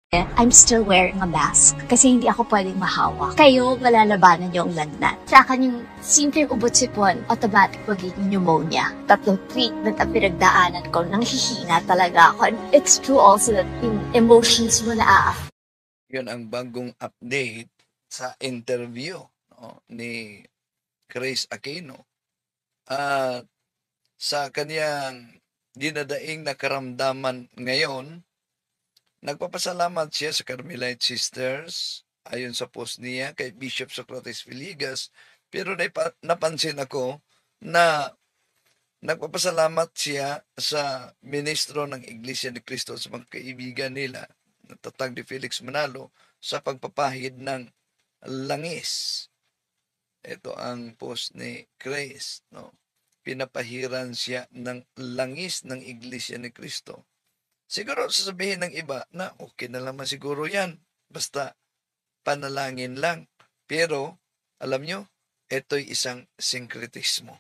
I'm still wearing a mask kasi hindi ako pwedeng mahawak. Kayo, malalabanan yung lagnat. Sa akin yung simpleng ubot-sipon, automatic magiging pneumonia. 3 treatment ang pinagdaanan ko, nanghihina talaga ako. And it's true also that yung emotions mo na Yun ang bagong update sa interview ni Chris Aquino. At sa kanyang dinadaing na karamdaman ngayon, nagpapasalamat siya sa Carmelite Sisters ayon sa post niya kay Bishop Socrates Villegas, pero napansin ako na nagpapasalamat siya sa ministro ng Iglesia ni Cristo sa mga kaibigan nila, Tatag ni Felix Manalo, sa pagpapahid ng langis. Ito ang post ni Chris, no? Pinapahiran siya ng langis ng Iglesia ni Cristo. Siguro sasabihin ng iba na okay na naman siguro yan. Basta panalangin lang. Pero, alam nyo, ito'y isang sinkretismo.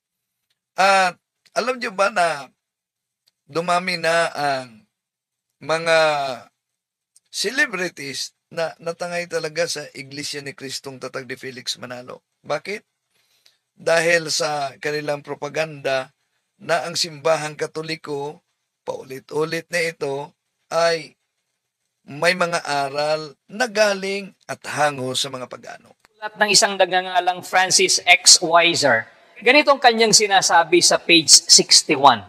At alam nyo ba na dumami na ang mga celebrities na natangay talaga sa Iglesia ni Cristong Tatag ni Felix Manalo? Bakit? Dahil sa kanilang propaganda na ang simbahang Katoliko paulit-ulit na ito ay may mga aral na galing at hango sa mga pagano. Ulat ng isang nagngangalang Francis X. Weiser. Ganitong kanyang sinasabi sa page 61.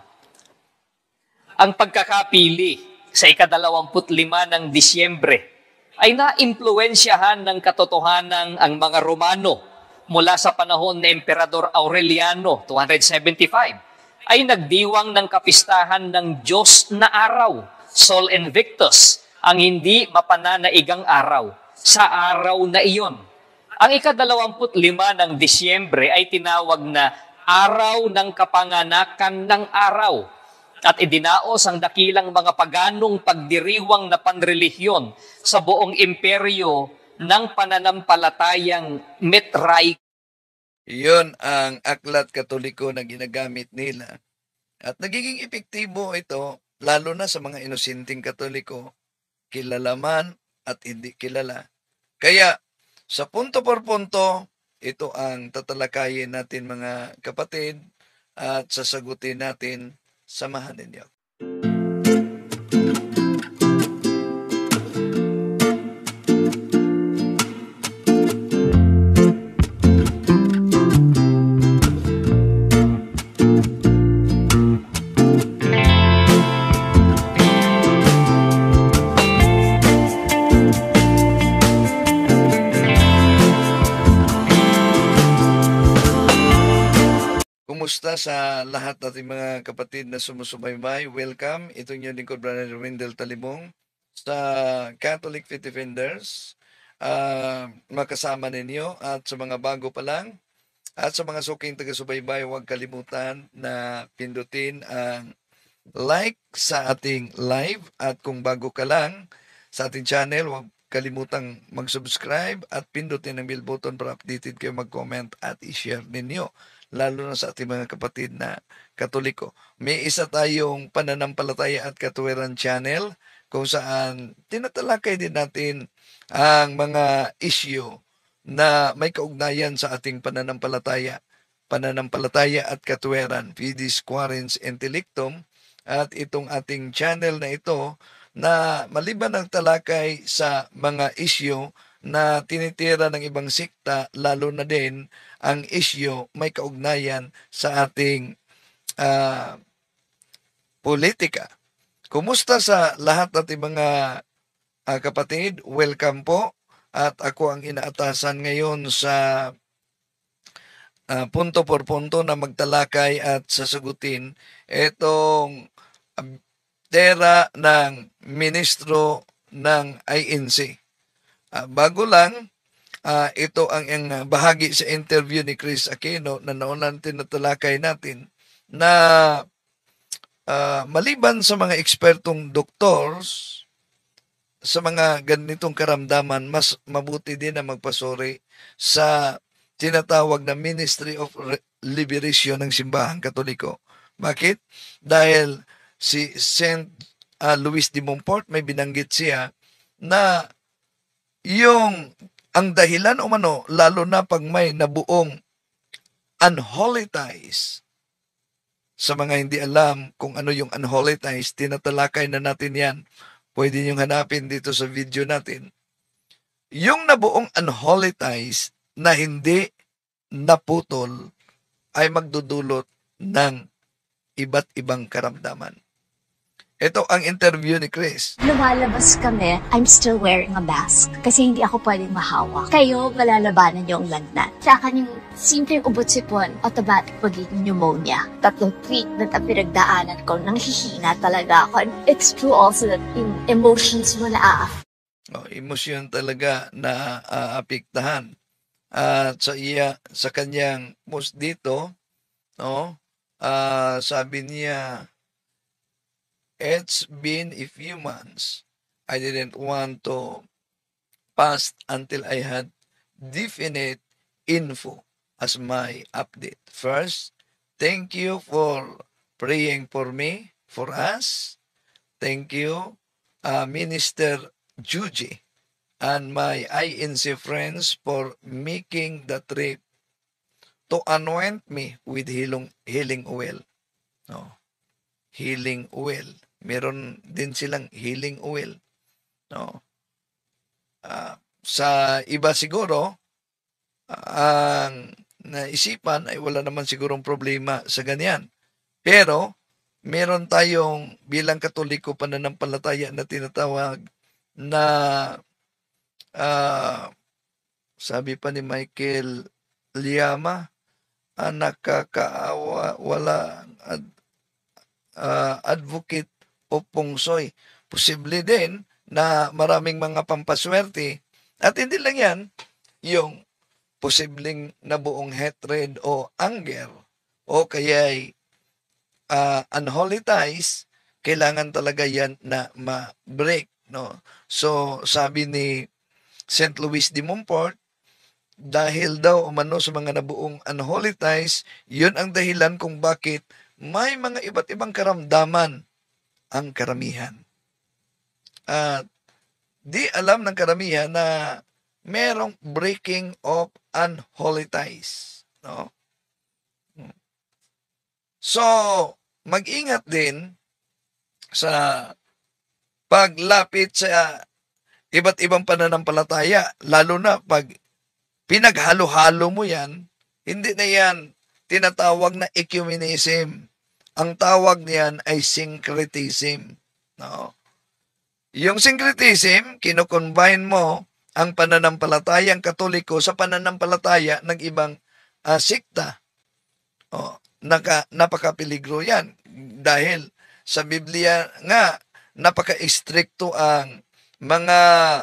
Ang pagkakapili sa ika-25 ng Disyembre ay naimpluwensyahan ng katotohanan ang mga Romano mula sa panahon ni Emperador Aureliano, 275. Ay nagdiwang ng kapistahan ng Diyos na araw, Sol Invictus, ang hindi mapananaigang araw, sa araw na iyon. Ang ika-25 ng Disyembre ay tinawag na Araw ng Kapanganakan ng Araw at idinaos ang dakilang mga paganong pagdiriwang na panrelihiyon sa buong imperyo ng pananampalatayang Mitray. Iyon ang aklat Katoliko na ginagamit nila. At nagiging epektibo ito, lalo na sa mga inosenteng Katoliko, kilala man at hindi kilala. Kaya, sa punto por punto, ito ang tatalakayin natin mga kapatid at sasagutin natin, samahan ninyo. Kumusta sa lahat nating mga kapatid na sumusubaybay? Welcome. Ito yung lingkod, Brother Wendell Talibong sa Catholic Faith Defenders. Makasama ninyo at sa mga bago pa lang at sa mga suking taga-subaybay, huwag kalimutan na pindutin ang like sa ating live at kung bago ka lang sa ating channel, huwag kalimutang mag-subscribe at pindutin ang bell button para updated kayo, mag-comment at i-share ninyo, lalo na sa ating mga kapatid na Katoliko. May isa tayong pananampalataya at katuwiran channel kung saan tinatalakay din natin ang mga issue na may kaugnayan sa ating pananampalataya at katuwiran, Fides Quarens Intellectum. At itong ating channel na ito na maliban ng talakay sa mga issue na tinitira ng ibang sikta, lalo na din ang issue may kaugnayan sa ating politika. Kumusta sa lahat nating mga kapatid? Welcome po. At ako ang inaatasan ngayon sa punto por punto na magtalakay at sasagutin itong tera ng ministro ng INC. Bago lang, ito ang bahagi sa interview ni Chris Aquino na naunang tinatalakay natin na maliban sa mga ekspertong doktors sa mga ganitong karamdaman, mas mabuti din na magpasuri sa tinatawag na Ministry of Liberation ng Simbahang Katoliko. Bakit? Dahil si Saint Luis de Montfort, may binanggit siya na ang dahilan umano, lalo na pag may nabuong unholy ties. Sa mga hindi alam kung ano yung unholy ties, tinatalakay na natin yan. Pwede niyong hanapin dito sa video natin. Yung nabuong unholy ties na hindi naputol ay magdudulot ng iba't ibang karamdaman. Ito ang interview ni Chris. Lumalabas kami, I'm still wearing a mask kasi hindi ako pwedeng mahawak. Kayo, malalabanan yung lagnat. Tsaka yung simpleng ubot sipon, automatic magiging pneumonia. 3 treatment ang pinagdaanan ko, nanghihina talaga ako. And it's true also that in emotions mo na Emosyon talaga na aapektahan. At sa kanyang post dito, sabi niya, it's been a few months. I didn't want to pass until I had definite info as my update. First, thank you for praying for me, for us. Thank you, Minister Juji and my INC friends for making the trip to anoint me with healing oil. Healing oil. Meron din silang healing oil. Sa iba siguro, ang naisipan ay wala naman sigurong problema sa ganyan. Pero, meron tayong bilang Katoliko pananampalataya na tinatawag na sabi pa ni Michael Liama, nakakaawa, wala advocate o pungsoy. Posible din na maraming mga pampaswerte at hindi lang yan, yung posibleng nabuong hatred o anger o kaya'y unholy ties, kailangan talaga yan na ma-break. So, sabi ni St. Louis de Montfort, dahil daw umano sa mga nabuong unholy ties, yun ang dahilan kung bakit may mga iba't ibang karamdaman ang karamihan. At di alam ng karamihan na merong breaking of unholy ties. So, mag-ingat din sa paglapit sa iba't ibang pananampalataya, lalo na pag pinaghalo-halo mo yan, hindi na yan tinatawag na ecumenism. Ang tawag niyan ay syncretism. Yung syncretism, kinocombine mo ang pananampalatayang Katoliko sa pananampalataya ng ibang sikta. Napaka-peligro yan. Dahil sa Biblia nga, napaka-istrikto ang mga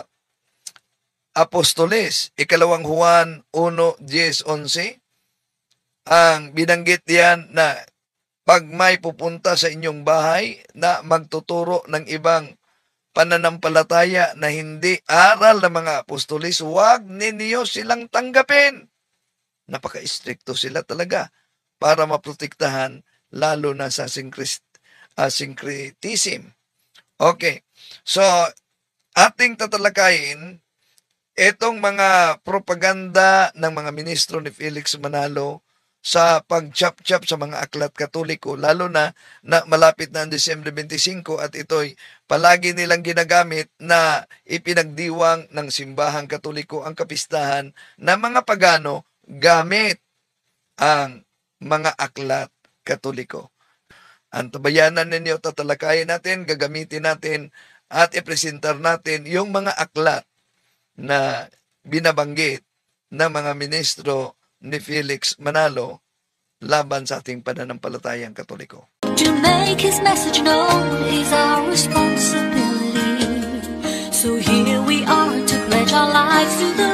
apostoles. 2 Juan 1:10-11, ang binanggit diyan na pag may pupunta sa inyong bahay na magtuturo ng ibang pananampalataya na hindi aral ng mga apostoles, huwag ninyo silang tanggapin. Napaka-istrikto sila talaga para maprotektahan lalo na sa syncretism. Okay, so ating tatalakayin itong mga propaganda ng mga ministro ni Felix Manalo sa pag-chap-chap sa mga aklat Katoliko, lalo na malapit na ang Disyembre 25 at ito'y palagi nilang ginagamit na ipinagdiwang ng simbahang Katoliko ang kapistahan ng mga pagano gamit ang mga aklat Katoliko. Ang tabayanan ninyo, tatalakayin natin, gagamitin natin at ipresentar natin yung mga aklat na binabanggit ng mga ministro ni Felix Manalo laban sa ating pananampalatayang Katoliko. To make his message known is our responsibility. So here we are to pledge our lives to the